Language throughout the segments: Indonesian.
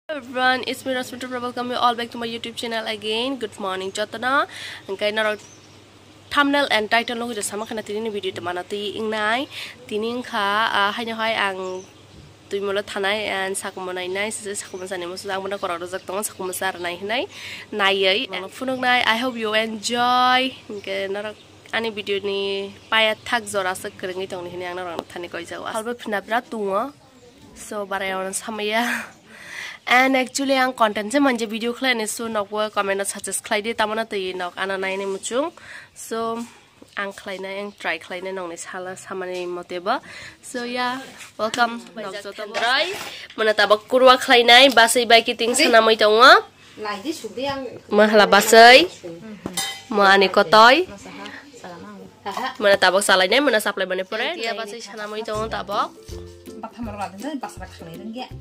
Everyone, it's me Roshmitripura. Welcome you all back to my YouTube channel again. Good morning, Jotana. And kayo thumbnail and title lo just sama kana tini video temana ti ingnai tining ka hanya hai ang tui mola thanai and sakumana nai sakumasa ne musu ang mona kororo jak tong sakumasa nai nai nai funuk nai. I hope you enjoy. Ke narok ani video ni payat thak jora sak krengi tong ni ang narok thani koi jaw halba phina bra tunga so barayon samaya. And actually ang content se manje video khlai ne so nok wa comment suggest khlai de tamana tei nok ana nai ne muchung so ang khlai na ang try khlai na nong ne sala samane moteba so yeah welcome nok joto drai mana tabak kurwa khlai nai basai bai ki ting sana mai tonga mahla basai ma ani kotoi mana tabak salai nai mana supply bane pore ya basai sana mai tonga tabak bakhamar ra den basra khlai den ge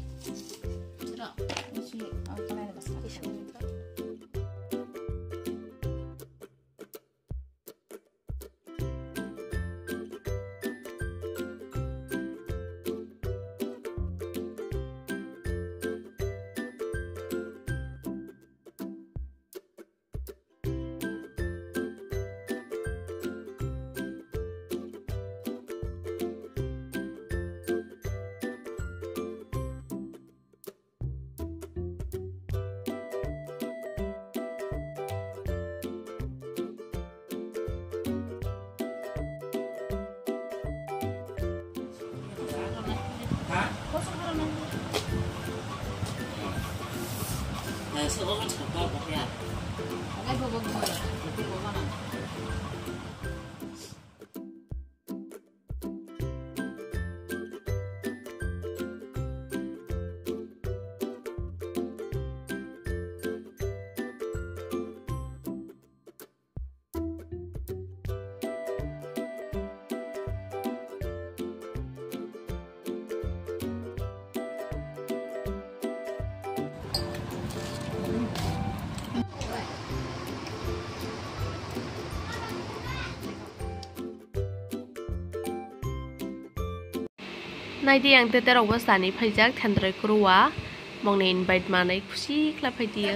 Nai di ang teter owa sani phajak thandrai kruwa mong ne invite manai khushi khla phaidia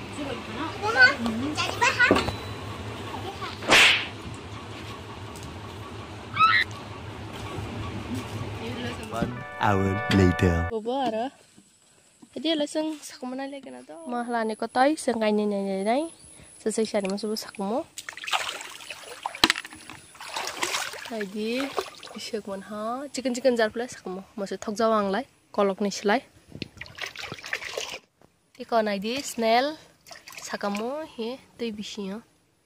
1 hour later. bobo ara dia lasang sakmana lagi na to mahla ne kotoi sangai ne ne nai sesai sari masubu sakmo nai di ishak mon ha chicken jar plus sakmo masu thok jawang lai kolok ni slai iko nai di snail sakamo he tei bisiyo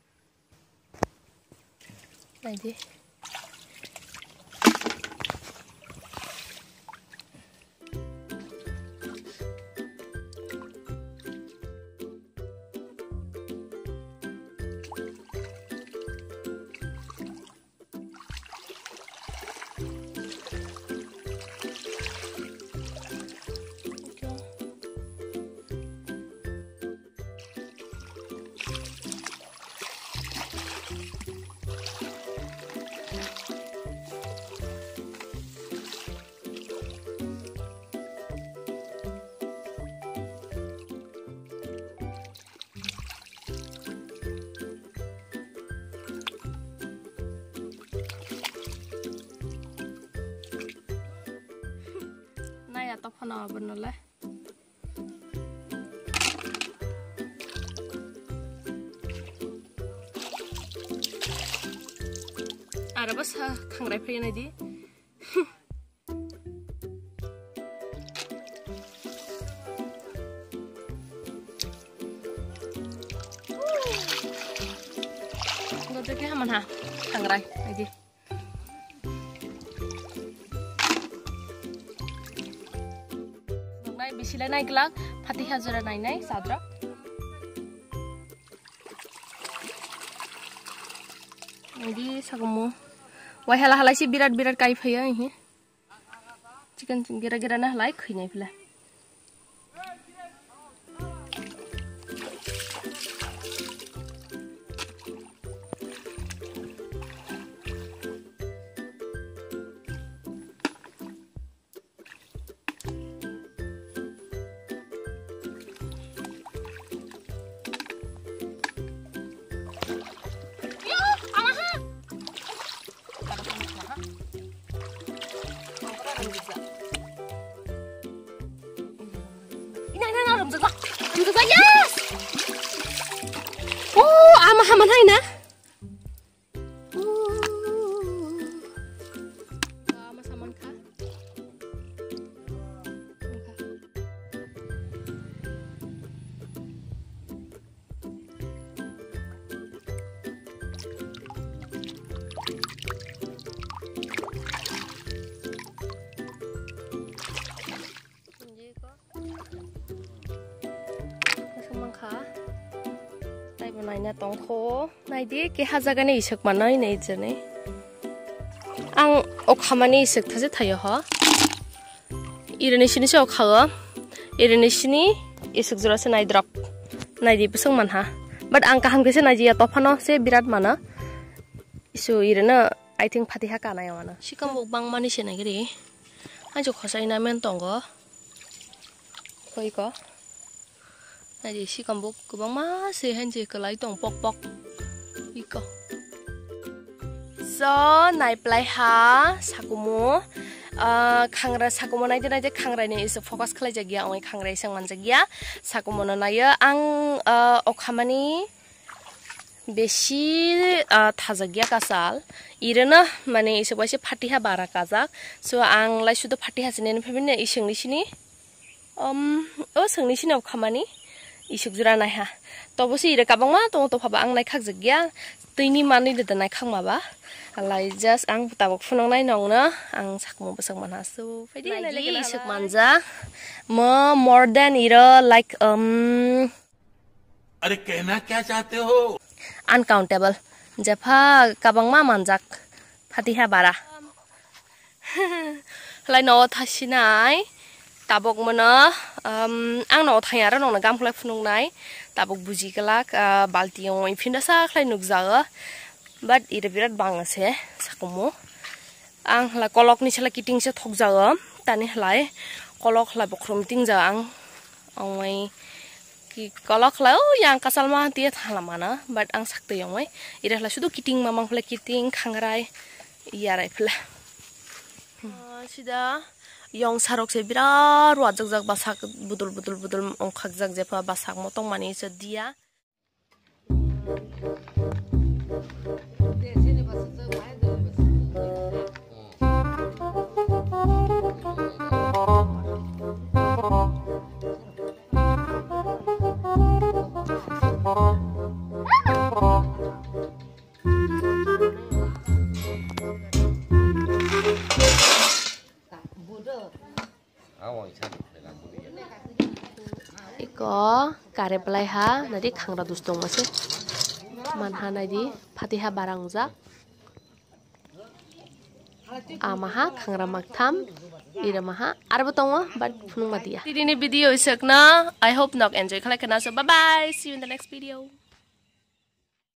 nai di nai atau phana banole ara bas khangrai phai nai di ngote ke haman ha khangrai nai di bisila nai kelak fatih hazara nai sadra jadi sakumu wai halai si birat kai phaya hi chicken gira na halai khinai pila yes. Oh, ama haman hai na. Ama saman kha. Naina tongko naidi ke hajagane isuk manai nei jane ang okhamani isuk thaje thayo ha irene sini se okhawa irene sini isuk jura se nai drop naidi pusung manha but ang kaham ke se naiji ya tofano se birat mana isu irena I think phatiha kana yana sikam bang mani se nagiri anjo khosai na men tongo koi ko Nadi si kambuk kubang masih hanje kelai tong pok iko. So nai play ha sakumu kangra sakumu nai kangra ni is focus kelai jagia oi kangra isang man jagia sakumu no naya ang okhamani beshi thajagia kasal irena mane isu basi phatiha bara kajak so ang lai sudo phatiha sinen phebine isingni sini o singni sini okhamani isuk jura nai ha to bosi ire kabang ma to phaba ang nai khak jagya tini mani de nai khang ma ba lai just ang tabok phunong nai nong na ang sakmo besang man hasu faidi nai lagi isuk manja more than ira like अरे कहना क्या चाहते हो uncountable jepha kabang ma manjak phatiha bara lai no thasinai tabok mana ang no thayara no gam khlai phunung nai tabok buji kalak balti oi phinda sa khlai nukjaga but ire birat bang ase sakumo ang hla kolok ni sala kiting se thokjaga tani hlai kolok hla bokhrom ting ja ang oi ki kolok hla yang kasal ma tie thala mana but ang sakte oi ire hla sudu kiting mamang hla kiting khangrai yarai phla sida Yong sarok se birar wajak jak basak budul ongkhak jak jepa basak motong mani se dia Iko kare pelai ha nadi kangra dustong masih manha nadi phatiha barangja amaha kangra maktham ira maha arbo tongo but phunung madia tini video isakna I hope nok enjoy khala kana so bye bye see you in the next video